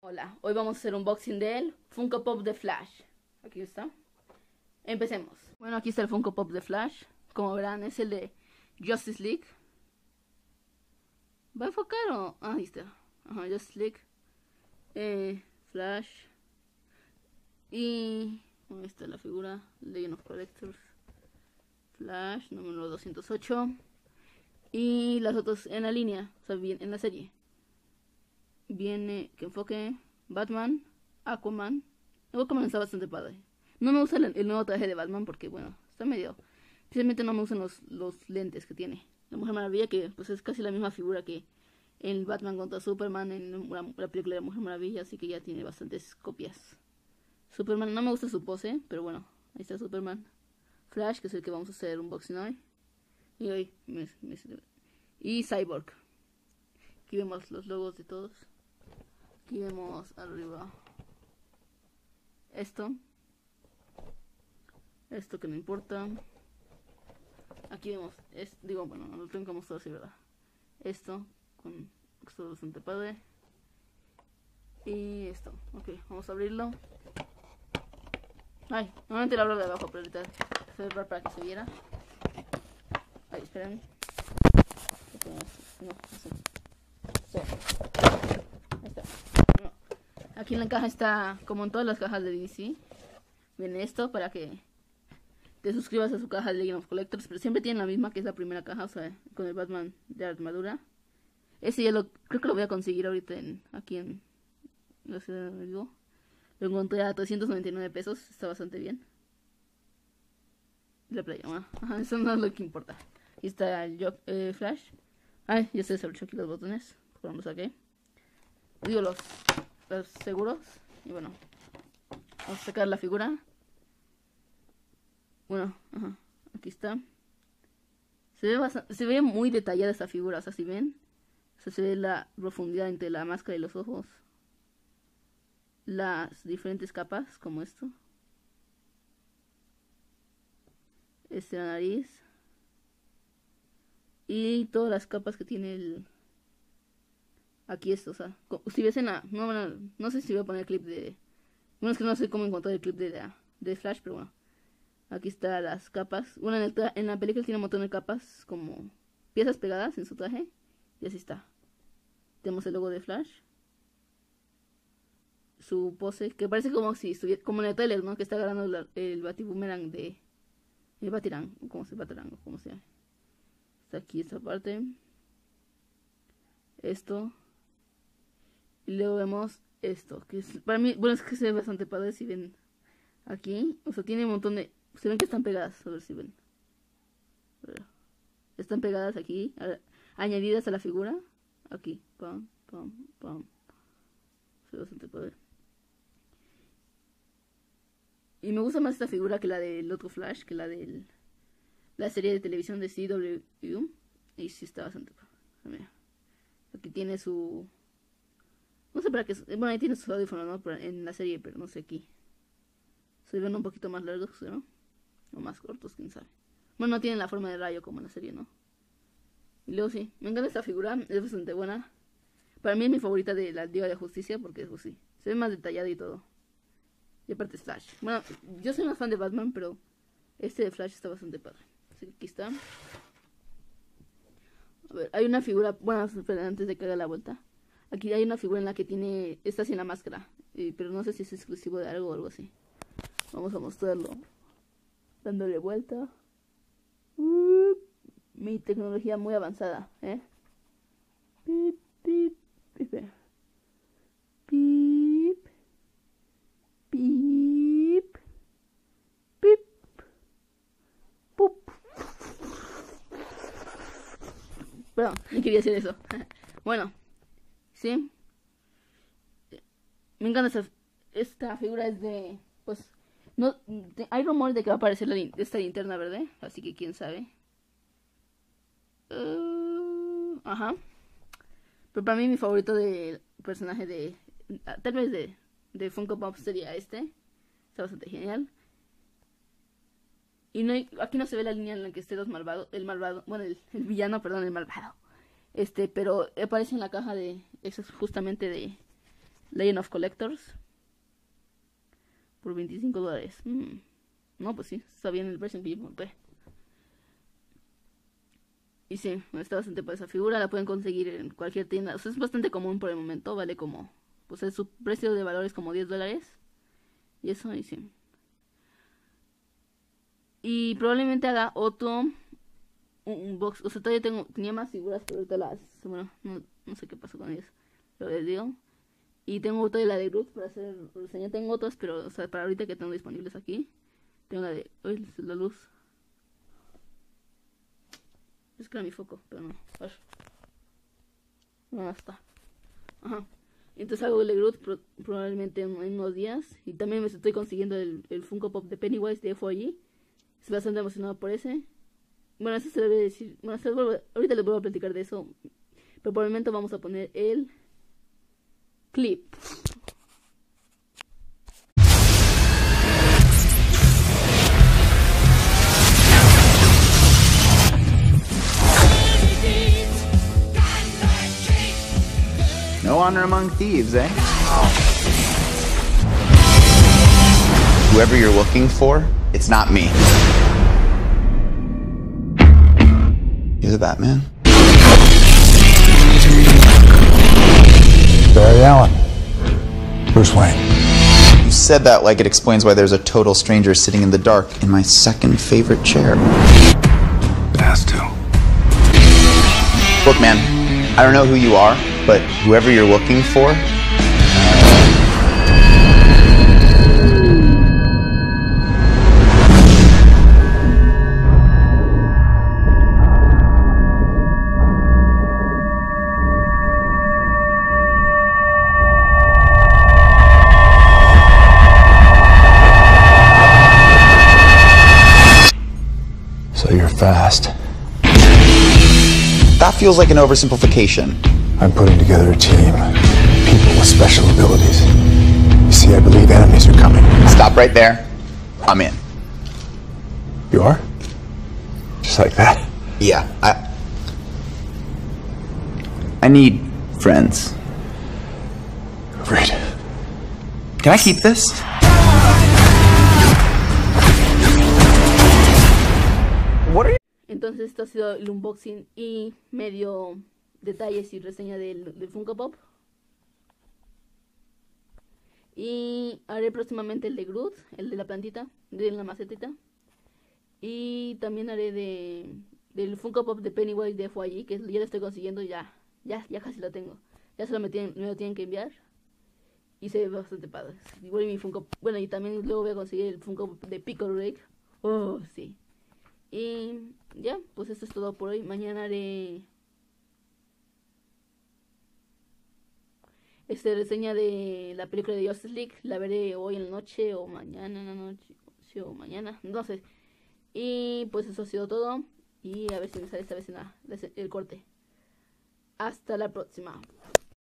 Hola, hoy vamos a hacer un unboxing del Funko Pop de Flash. Aquí está. Empecemos. Bueno, aquí está el Funko Pop de Flash. Como verán, es el de Justice League. ¿Va a enfocar o...? Ah, ahí está. Ajá, Justice League. Flash. Y... Ahí está la figura. Legend of Collectors. Flash, número 208. Y las otras en la línea, o sea, bien en la serie. Viene, que enfoque, Batman, Aquaman. Aquaman está bastante padre. No me gusta el nuevo traje de Batman porque, bueno, está medio... Especialmente no me gustan los lentes que tiene. La Mujer Maravilla, que pues es casi la misma figura que en Batman contra Superman, en la película de la Mujer Maravilla, así que ya tiene bastantes copias. Superman, no me gusta su pose, pero bueno, ahí está Superman. Flash, que es el que vamos a hacer unboxing hoy. Y hoy, y Cyborg. Aquí vemos los logos de todos. Aquí vemos arriba esto que no importa. Aquí vemos, bueno, no lo tengo que mostrar así, ¿verdad? Esto es bastante padre. Y esto, ok, vamos a abrirlo. Ay, normalmente lo abro de abajo, pero ahorita se ve para que se viera. Ay, esperen. No sé. Sí. Ahí está. No. Aquí en la caja está, como en todas las cajas de DC, viene esto para que te suscribas a su caja de Legend of Collectors, pero siempre tienen la misma, que es la primera caja, o sea, con el Batman de armadura. Ese ya creo que lo voy a conseguir ahorita aquí en la ciudad donde vivo. Lo encontré a 399 pesos, está bastante bien. La playa, bueno, eso no es lo que importa. Aquí está el Flash. Ay, ya se desabrochó aquí los botones. Vamos aquí. Digo los seguros. Y bueno, vamos a sacar la figura. Bueno, ajá, aquí está. Se ve muy detallada esta figura, o sea, si ven, o sea, se ve la profundidad entre la máscara y los ojos. Las diferentes capas, como esto. La nariz. Y todas las capas que tiene aquí esto, o sea, si ves en la... No sé si voy a poner el clip de... Bueno, es que no sé cómo encontrar el clip de Flash, pero bueno. Aquí están las capas. Bueno, en la película tiene un montón de capas, como piezas pegadas en su traje. Y así está. Tenemos el logo de Flash. Su pose, que parece como si estuviera... Como en el trailer, ¿no? Que está agarrando el batiboomerang de... El batirang, como se batirang, como sea. Está aquí esta parte. Esto. Y luego vemos esto, que es, para mí, bueno, es que se ve bastante padre si ven aquí. O sea, tiene un montón de... Se ven que están pegadas, a ver si ven. Están pegadas aquí, añadidas a la figura. Aquí, pam, pam, pam. Se ve bastante padre. Y me gusta más esta figura que la del otro Flash, que la de la serie de televisión de CW. Y sí está bastante padre. Mira. Aquí tiene su... No sé para qué... Bueno, ahí tiene sus audífonos, ¿no? En la serie, pero no sé aquí. Se ven un poquito más largos, ¿no? O más cortos, quién sabe. Bueno, no tienen la forma de rayo como en la serie, ¿no? Y luego sí, me encanta esta figura, es bastante buena. Para mí es mi favorita de la Liga de Justicia porque pues, sí, se ve más detallada y todo. Y aparte es Flash. Bueno, yo soy más fan de Batman, pero este de Flash está bastante padre. Así que aquí está. A ver, hay una figura... Bueno, espera, antes de que haga la vuelta. Aquí hay una figura en la que está sin la máscara. Pero no sé si es exclusivo de algo o algo así. Vamos a mostrarlo. Dándole vuelta. Mi tecnología muy avanzada, ¿eh? Pip, pip, pip. Pip. Pip. Pip. Pup. Perdón, no quería hacer eso. Bueno, sí. Me encanta esta figura, es de... Pues... No, hay rumores de que va a aparecer esta linterna verde, así que quién sabe. Ajá. Pero para mí mi favorito de personaje tal vez de Funko Pop sería este. Está bastante genial. Y aquí no se ve la línea en la que esté el malvado, bueno, el villano, perdón, el malvado. Pero aparece en la caja eso es justamente Legend of Collectors por $25. No, pues sí, está bien el precio que yo compré. Y sí, está bastante para esa figura. La pueden conseguir en cualquier tienda. O sea, es bastante común por el momento. Vale como, pues su precio de valor es como $10. Y eso, y sí. Y probablemente haga otro un box. O sea, todavía tenía más figuras, pero ahorita bueno, no sé qué pasó con ellas. Pero les digo. Y tengo todavía la de Groot para hacer reseña. Tengo otras, pero o sea, para ahorita que tengo disponibles aquí. Tengo la de... Uy, la luz. Es que era mi foco, pero no. No está. Ajá. Entonces hago el de Groot probablemente en unos días. Y también me estoy consiguiendo el Funko Pop de Pennywise de FOG. Estoy bastante emocionado por ese. Bueno, eso se debe decir. Bueno, ahorita les vuelvo a platicar de eso. Pero por el momento vamos a poner el clip. No honor among thieves, eh? Whoever you're looking for, it's not me. You're the Batman? Barry Allen. Bruce Wayne. You said that like it explains why there's a total stranger sitting in the dark in my second favorite chair. It has to. Look, man, I don't know who you are, but whoever you're looking for, So you're fast. that feels like an oversimplification. I'm putting together a team. People with special abilities. You see, I believe enemies are coming. Stop right there. I'm in. You are? Just like that? Yeah, I need friends. Great. Can I keep this? What are you? Entonces esto ha sido el unboxing y medio detalles y reseña del Funko Pop. Y haré próximamente el de Groot, el de la plantita, de la macetita. Y también haré del Funko Pop de Pennywise de FOG, que ya lo estoy consiguiendo, ya casi lo tengo. Ya me lo tienen que enviar. Y se ve bastante padre. Igual mi Funko, bueno, y también luego voy a conseguir el Funko Pop de Pickle Rick. Oh, sí. Y ya, pues esto es todo por hoy. Mañana haré reseña de la película de Justice League. La veré hoy en la noche o mañana en la noche o mañana, no sé. Y pues eso ha sido todo. Y a ver si me sale esta vez el corte. Hasta la próxima.